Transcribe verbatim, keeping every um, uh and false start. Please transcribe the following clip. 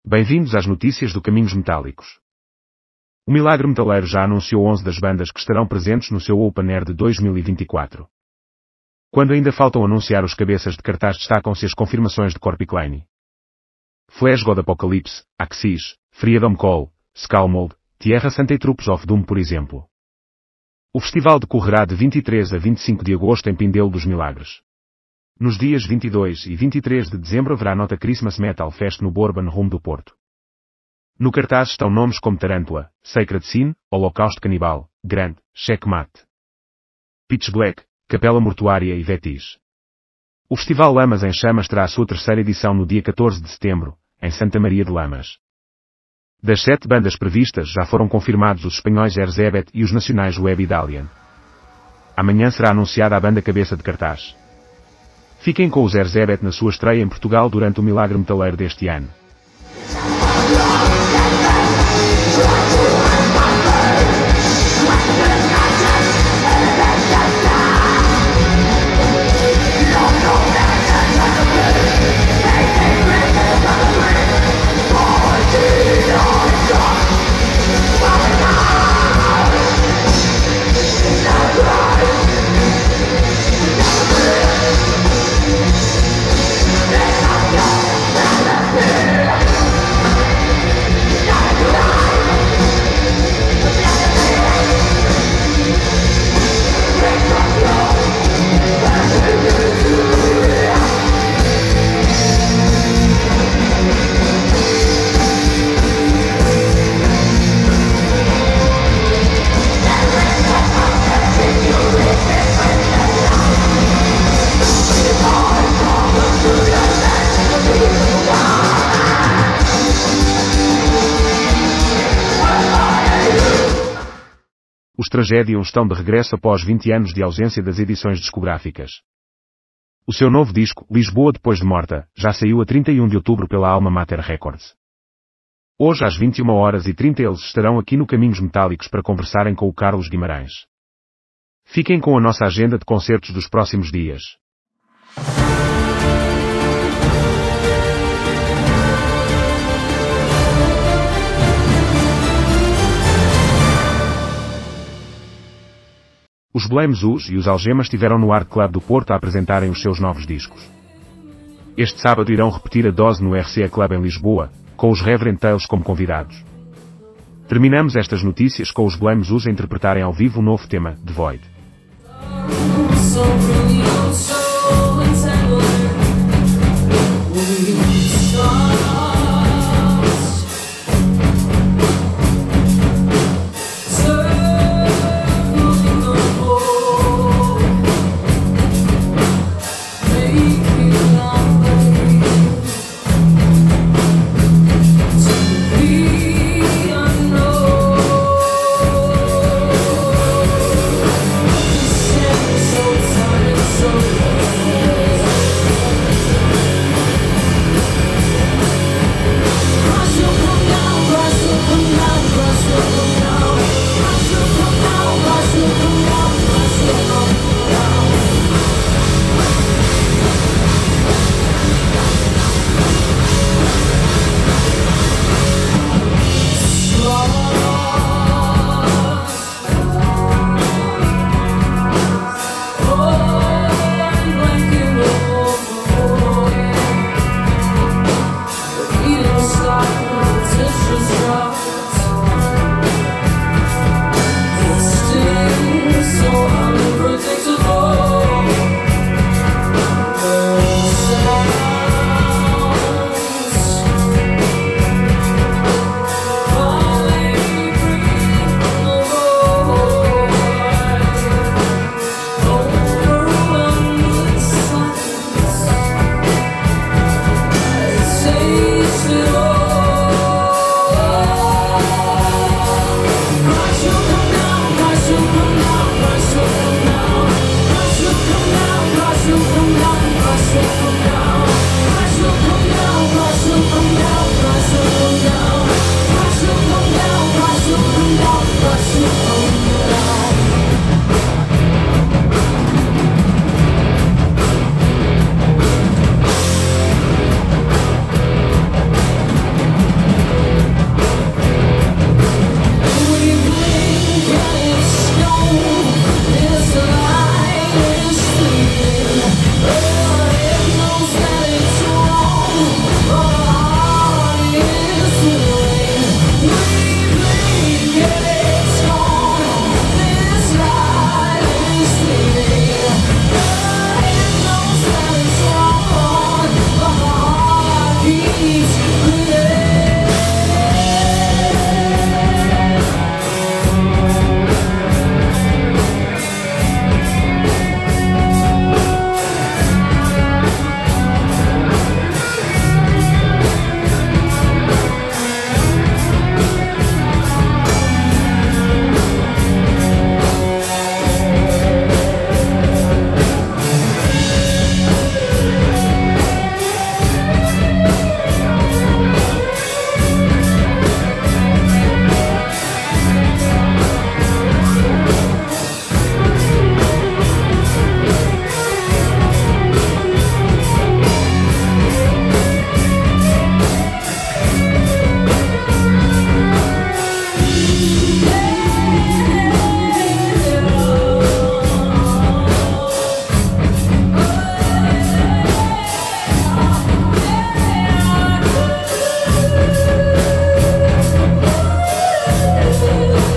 Bem-vindos às notícias do Caminhos Metálicos. O Milagre Metaleiro já anunciou onze das bandas que estarão presentes no seu Open Air de dois mil e vinte e quatro. Quando ainda faltam anunciar os cabeças de cartaz, destacam-se as confirmações de Corpiclane, Flash God Apocalypse, Axis, Freedom Call, Skullmold, Tierra Santa e Troops of Doom, por exemplo. O festival decorrerá de vinte e três a vinte e cinco de agosto em Pindelo dos Milagres. Nos dias vinte e dois e vinte e três de dezembro haverá Nota Christmas Metal Fest no Bourbon Room do Porto. No cartaz estão nomes como Tarântula, Sacred Sin, Holocausto Canibal, Grand, Checkmate, Pitch Black, Capela Mortuária e Vetis. O Festival Lamas em Chamas terá a sua terceira edição no dia catorze de setembro, em Santa Maria de Lamas. Das sete bandas previstas já foram confirmados os espanhóis Erzébet e os nacionais Web e Dalian. Amanhã será anunciada a banda cabeça de cartaz. Fiquem com os Erzébet na sua estreia em Portugal durante o Milagre Metaleiro deste ano. Os Tragedium estão de regresso após vinte anos de ausência das edições discográficas. O seu novo disco, Lisboa Depois de Morta, já saiu a trinta e um de outubro pela Alma Mater Records. Hoje às vinte e uma horas e trinta eles estarão aqui no Caminhos Metálicos para conversarem com o Carlos Guimarães. Fiquem com a nossa agenda de concertos dos próximos dias. Os Blame Zoos e os Algemas estiveram no Art Club do Porto a apresentarem os seus novos discos. Este sábado irão repetir a dose no R C A Club em Lisboa, com os Reverend Tales como convidados. Terminamos estas notícias com os Blame Zoos a interpretarem ao vivo o novo tema, The Void. Sorry. you.